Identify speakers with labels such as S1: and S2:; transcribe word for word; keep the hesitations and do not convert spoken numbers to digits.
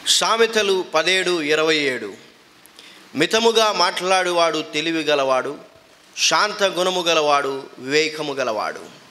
S1: సామెతలు పదేడు ఇరవై ఏడు. మితముగా మాట్లాడువాడు తెలివి గలవాడు, శాంత గుణము గలవాడు వివేకము గలవాడు.